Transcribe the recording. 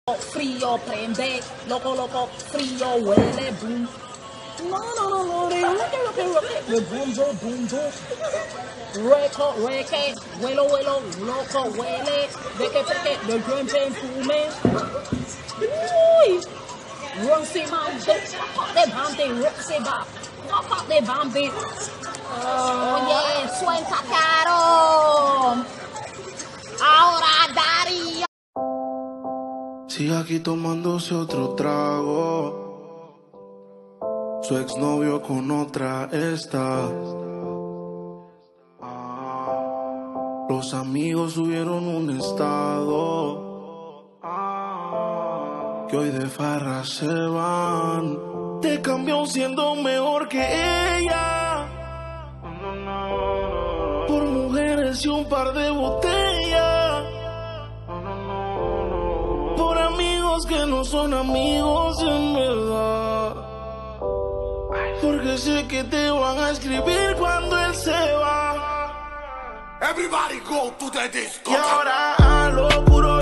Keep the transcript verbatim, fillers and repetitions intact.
Frío prende, loco, loco, frío huele, boom. No, no, no, no, de roque, roque, roque, de boom, boom, boom, boom. Reco, reque, huelo, huelo, loco, huele, de que, que, de drum, drum, fume. Uy, run, si, man, de bambi, rock, se va, rock, de bambi. Oye, suelta, caro. Ahora, Darío. Sigue aquí tomándose otro trago. Su exnovio con otra está. Los amigos subieron un estado que hoy de farra se van. Te cambió siendo mejor que ella por mujeres y un par de botellas, por amigos que no son amigos en verdad, porque sé que te van a escribir cuando él se va. Everybody go to the disco. Y ahora a lo puro